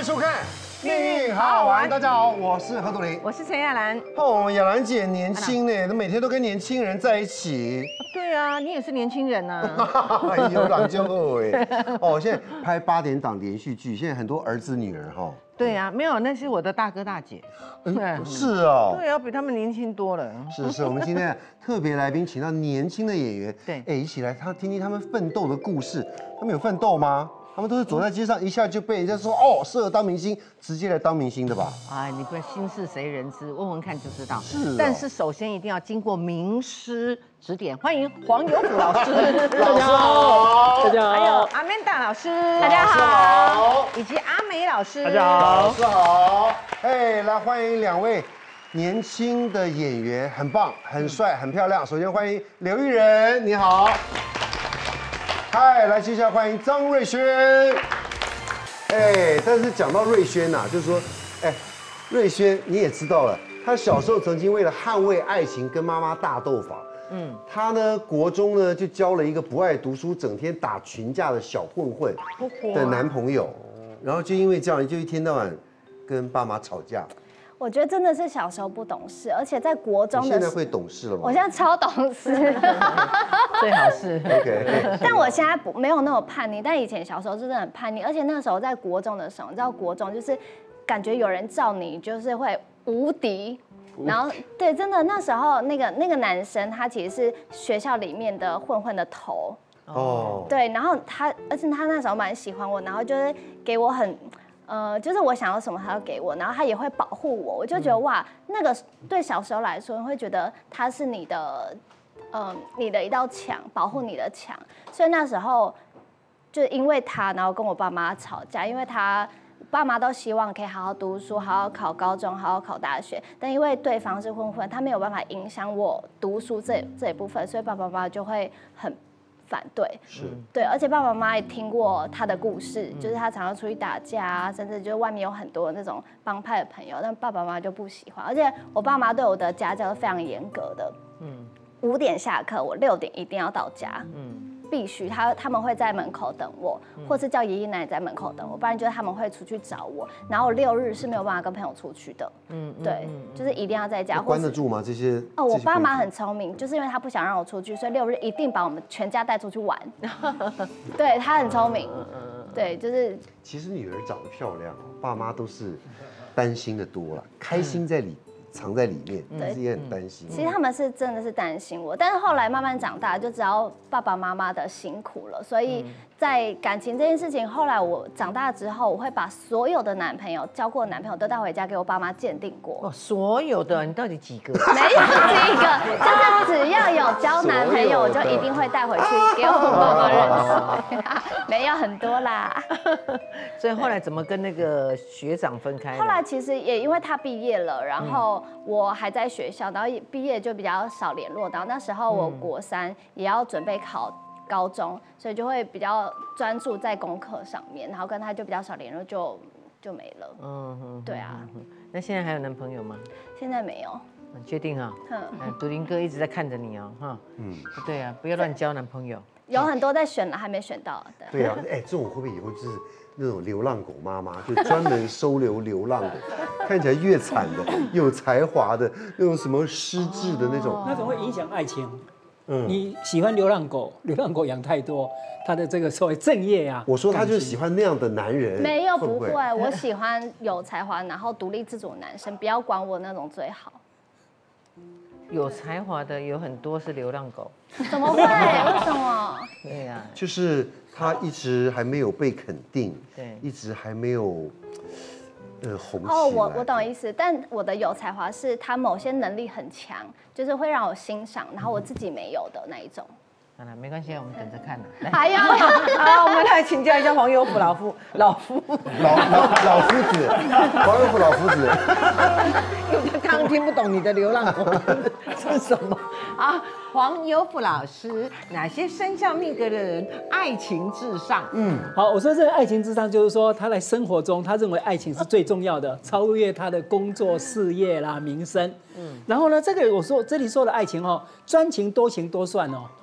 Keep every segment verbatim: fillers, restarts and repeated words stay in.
迎收看《命运好好玩》。大家好，我是何笃林， 我是陈亚兰。 哦，亚兰姐年轻呢，都每天都跟年轻人在一起。 对啊，你也是年轻人呐。 有朗就好哎。哦，现在拍八点档连续剧，现在很多儿子女儿哈。 对啊，没有，那是我的大哥大姐。 嗯，是哦。 对啊，比他们年轻多了。 是是，我们今天特别来宾请到年轻的演员， 对， 哎，一起来他听听他们奋斗的故事。他们有奋斗吗？他们都是走在街上，一下就被人家说哦适合当明星，直接来当明星的吧？ 哎，你不心事谁人知，问问看就知道。 是、哦， 但是首先一定要经过名师指点。欢迎黄有福老师， 老师好， 大家好。 还有阿曼达老师， 大家好， 以及阿美老师， 大家好， 老师好。哎，来欢迎两位年轻的演员，很棒，很帅，很漂亮。首先欢迎刘玉仁，你好。嗨，来，接下来欢迎张瑞轩。哎，但是讲到瑞轩呐、啊，就是说，哎，瑞轩你也知道了，他小时候曾经为了捍卫爱情跟妈妈大斗法。嗯，他呢，国中呢就交了一个不爱读书、整天打群架的小混混的男朋友，然后就因为这样，就一天到晚跟爸妈吵架。 我觉得真的是小时候不懂事，而且在国中的现在会懂事了吗？ 我现在超懂事， 最好是 OK。 但我现在不没有那么叛逆，但以前小时候真的很叛逆，而且那个时候在国中的时候，你知道国中就是感觉有人罩你，就是会无敌。然后对，真的那时候那个那个男生他其实是学校里面的混混的头。哦。对，然后他，而且他那时候蛮喜欢我，然后就是给我很。呃，就是我想要什么，他要给我，然后他也会保护我，我就觉得哇，那个对小时候来说，你会觉得他是你的，呃，你的一道墙，保护你的墙。所以那时候就因为他，然后跟我爸妈吵架，因为他爸妈都希望可以好好读书，好好考高中，好好考大学，但因为对方是混混，他没有办法影响我读书这这一部分，所以爸爸妈妈就会很。反对是，对，而且爸爸妈妈也听过他的故事，嗯、就是他常常出去打架啊，甚至就是外面有很多那种帮派的朋友，但爸爸妈妈就不喜欢。而且我爸妈对我的家教是非常严格的，嗯，五点下课，我六点一定要到家，嗯。必须他他们会在门口等我，或是叫爷爷奶奶在门口等我，不然就是他们会出去找我。然后我六日是没有办法跟朋友出去的，嗯，对，就是一定要在家。 关得住吗？这些哦，我爸妈很聪明，就是因为他不想让我出去，所以六日一定把我们全家带出去玩。对他很聪明，对，就是。 其实女儿长得漂亮，爸妈都是担心的多了，开心在里。藏在里面，但是也很担心。 其实他们是真的是担心我，但是后来慢慢长大，就知道爸爸妈妈的辛苦了。所以在感情这件事情，后来我长大之后，我会把所有的男朋友交过的男朋友都带回家给我爸妈鉴定过。 哦，所有的，你到底几个？ 没有几个，就是只要有交男朋友，我就一定会带回去给我爸妈认识。没有很多啦。 所以后来怎么跟那个学长分开？ 后来其实也因为他毕业了，然后。我还在学校，然后毕业就比较少联络。然后那时候我国三也要准备考高中，所以就会比较专注在功课上面，然后跟他就比较少联络，就就没了。嗯哼，对啊。 那现在还有男朋友吗？ 现在没有。 你确定啊？嗯，独林哥一直在看着你哦，哈。嗯，对啊，不要乱交男朋友。 有很多在选了，还没选到。 对啊，哎，这种会不会以后就是？那种流浪狗妈妈就专门收留流浪狗，看起来越惨的、有才华的那种什么失智的那种， 那种会影响爱情。嗯，你喜欢流浪狗，流浪狗养太多，他的这个所谓正业啊。 我说他就是喜欢那样的男人。 没有，不会，我喜欢有才华，然后独立自主的男生，不要管我那种最好。 有才华的有很多是流浪狗。 怎么会？为什么？ 对呀， 就是。他一直还没有被肯定， 对， 一直还没有，呃，红起来。 哦，我我懂意思，但我的有才华是他某些能力很强，就是会让我欣赏，然后我自己没有的那一种。 好了，没关系，我们等着看呢。 还有， 好，我们来请教一下黄有福老夫，老夫， 老老老夫子，黄有福老夫子。 因为他刚听不懂你的流浪狗是什么啊？黄有福老师，哪些生肖命格的人爱情至上？ 嗯，好，我说这个爱情至上，就是说他在生活中，他认为爱情是最重要的，超越他的工作、事业啦、名声。嗯，然后呢，这个我说这里说的爱情哦，专情、多情、多算哦，只要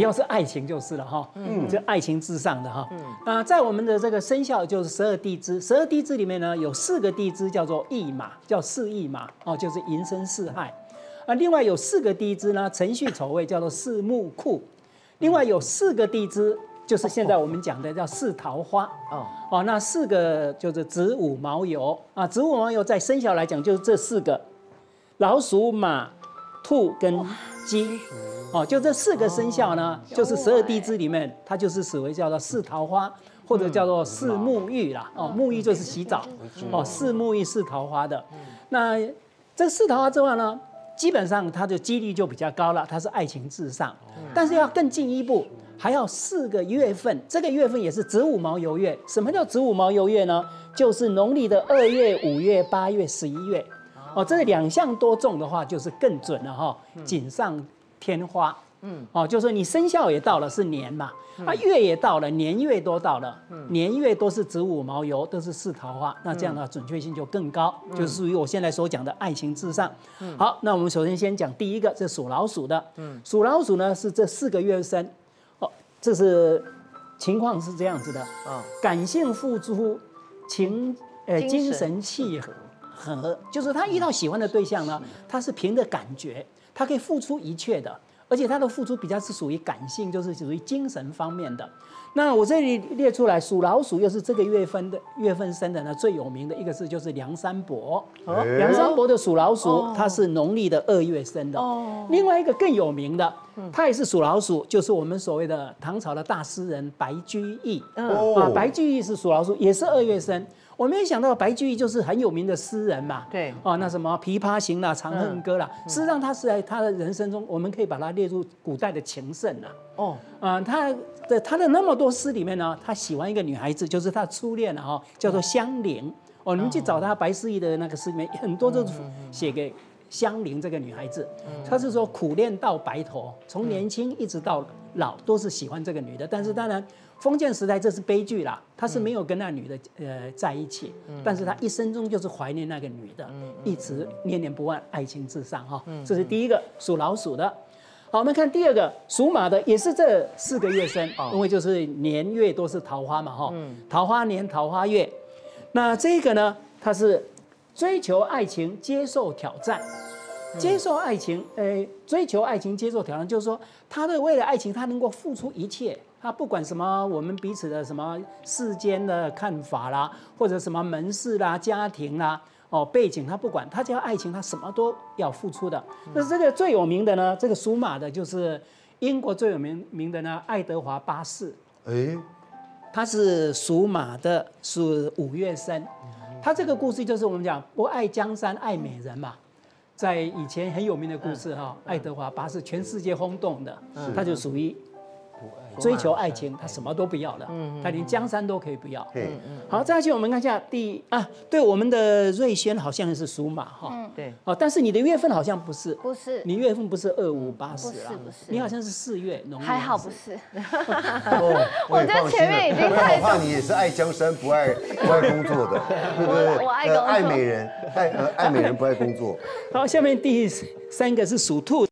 要是爱情就是了哈，嗯，就爱情至上的哈。嗯，啊，在我们的这个生肖就是十二地支，十二地支里面呢有四个地支叫做驿马，叫四驿马哦，就是寅申巳亥。啊，另外有四个地支呢，辰戌丑未叫做四木库，另外有四个地支。就是现在我们讲的叫四桃花哦哦，那四个就是子午卯酉啊，子午卯酉在生肖来讲就是这四个，老鼠、马、兔跟鸡哦，就这四个生肖呢，就是十二地支里面，它就是属于叫做四桃花或者叫做四沐浴啦哦，沐浴就是洗澡哦，四沐浴四桃花的。那这四桃花之外呢，基本上它的几率就比较高了，它是爱情至上，但是要更进一步。还要四个月份，这个月份也是子午卯酉月。什么叫子午卯酉月呢？就是农历的二月、五月、八月、十一月。哦，这两项多中的话，就是更准了哈，锦上添花。嗯，哦，就是你生肖也到了，是年嘛，啊，月也到了，年月都到了，年月都是子午卯酉，都是四桃花，那这样的话准确性就更高，就是属于我现在所讲的爱情至上。好，那我们首先先讲第一个，是属老鼠的。属老鼠呢是这四个月生。这是情况是这样子的，啊，感性付出，情呃精神契合，合，就是他遇到喜欢的对象呢，他是凭着感觉，他可以付出一切的，而且他的付出比较是属于感性，就是属于精神方面的。那我这里列出来，属老鼠又是这个月份的月份生的呢，最有名的一个是就是梁山伯。哦，梁山伯的属老鼠，他是农历的二月生的。哦，另外一个更有名的，他也是属老鼠，就是我们所谓的唐朝的大诗人白居易。嗯，啊，白居易是属老鼠，也是二月生。我没有想到白居易就是很有名的诗人嘛。对。哦，那什么《琵琶行》啦，《长恨歌》啦，事实上他是在他的人生中，我们可以把他列入古代的情圣啊。哦。啊，他的他的那么多诗里面呢，他喜欢一个女孩子，就是他初恋了哈，叫做香菱。哦，你们去找他白居易的那个诗里面，很多都是写给香菱这个女孩子。他是说苦恋到白头，从年轻一直到老都是喜欢这个女的，但是当然。封建时代这是悲剧啦，他是没有跟那女的呃在一起，但是他一生中就是怀念那个女的，一直念念不忘，爱情至上哈。这是第一个属老鼠的。好，我们看第二个属马的，也是这四个月生，因为就是年月都是桃花嘛哈，桃花年桃花月。那这个呢，它是追求爱情，接受挑战。接受爱情，呃，追求爱情，接受挑战，就是说，他的为了爱情，他能够付出一切。他不管什么我们彼此的什么世间的看法啦，或者什么门市啦、家庭啦、哦背景，他不管，他只要爱情，他什么都要付出的。那这个最有名的呢，这个属马的就是英国最有名名的呢，爱德华八世。哎，他是属马的，属五月生。他这个故事就是我们讲不爱江山爱美人嘛。在以前很有名的故事哈，爱德华八世全世界轰动的，他就属于追求爱情，他什么都不要了，他连江山都可以不要。好，再去我们看一下第啊，对，我们的瑞轩好像是属马哈，对，哦，但是你的月份好像不是， 不是， 你月份不是二五八十啦， 不是， 你好像是四月，农历还好不是。 我觉得前面已经太我怕你也是爱江山不爱不爱工作的，对不对？ 我爱工作， 爱美人，爱呃爱美人不爱工作。 好，下面第三个是属兔。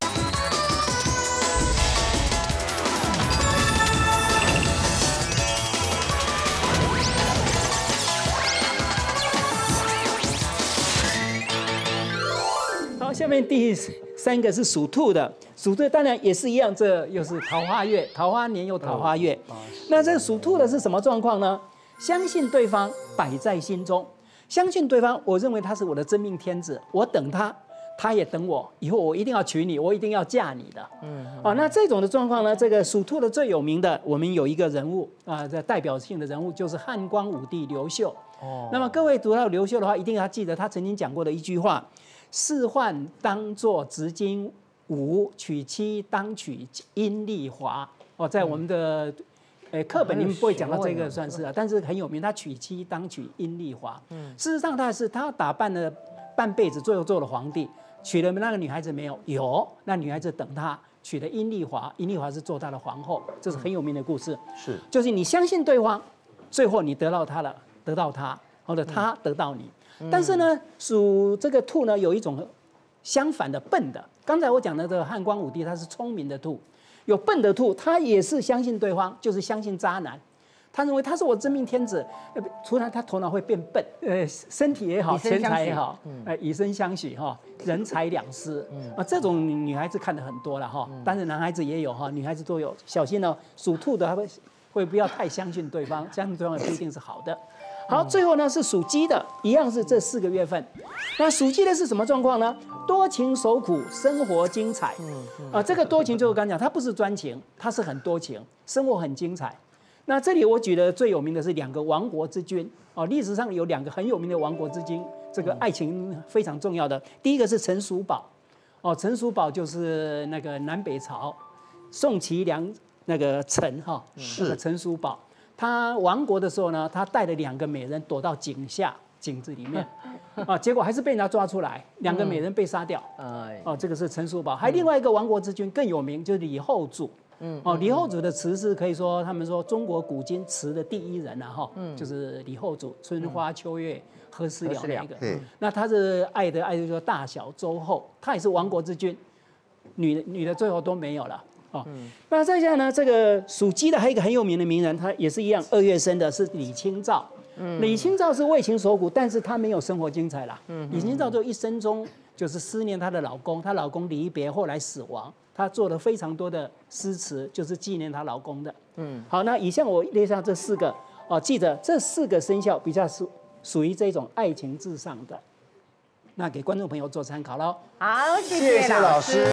好，下面第三个是属兔的，属兔当然也是一样，这又是桃花月，桃花年又桃花月。那这个属兔的是什么状况呢？相信对方，摆在心中。相信对方，我认为他是我的真命天子，我等他，他也等我，以后我一定要娶你，我一定要嫁你的。嗯，哦，那这种的状况呢，这个属兔的最有名的，我们有一个人物啊，这代表性的人物就是汉光武帝刘秀。哦，那么各位读到刘秀的话，一定要记得他曾经讲过的一句话：仕宦当作执金吾，娶妻当娶阴丽华。哦，在我们的诶，课本里面不会讲到这个算是啊，但是很有名。他娶妻当娶阴丽华，嗯，事实上他是他打扮了半辈子，最后做了皇帝，娶了那个女孩子没有？有，那女孩子等他娶了阴丽华，阴丽华是做他的皇后，这是很有名的故事。是，就是你相信对方，最后你得到他了，得到他，或者他得到你。但是呢，属这个兔呢有一种相反的笨的。刚才我讲的这个汉光武帝，他是聪明的兔。 有笨的兔，他也是相信对方，就是相信渣男。他认为他是我真命天子，呃，除了他头脑会变笨，呃，身体也好，钱财也好，呃，以身相许哈，人财两失，啊，这种女孩子看的很多了哈，但是男孩子也有哈，女孩子都有，小心哦，属兔的还会会不要太相信对方，相信对方也不一定是好的。好，最后呢是属鸡的，一样是这四个月份。那属鸡的是什么状况呢？多情守苦，生活精彩。啊，这个多情就是我刚讲，他不是专情，他是很多情，生活很精彩。那这里我举的最有名的是两个亡国之君哦，历史上有两个很有名的亡国之君，这个爱情非常重要的。第一个是陈叔宝，哦，陈叔宝就是那个南北朝宋齐梁那个陈哈，是陈叔宝。他亡国的时候呢，他带了两个美人躲到井下井子里面，啊，结果还是被人家抓出来，两个美人被杀掉。哎，哦，这个是陈叔宝。还有另外一个亡国之君更有名，就是李后主。嗯，哦，李后主的词是可以说，他们说中国古今词的第一人啊，哈，嗯，就是李后主，春花秋月何时了那个。嗯，那他是爱的爱的说大小周后，他也是亡国之君，女的女的最后都没有了。哦，嗯、那再下呢，这个属鸡的还有一个很有名的名人，他也是一样，二月生的是李清照。嗯，李清照是为情所苦，但是她没有生活精彩啦。嗯，李清照就一生中就是思念她的老公，她老公离别后来死亡。她做了非常多的诗词，就是纪念她老公的。嗯，好，那以上我列上这四个哦，记得这四个生肖比较属属于这种爱情至上的，那给观众朋友做参考喽。 好，谢谢老师。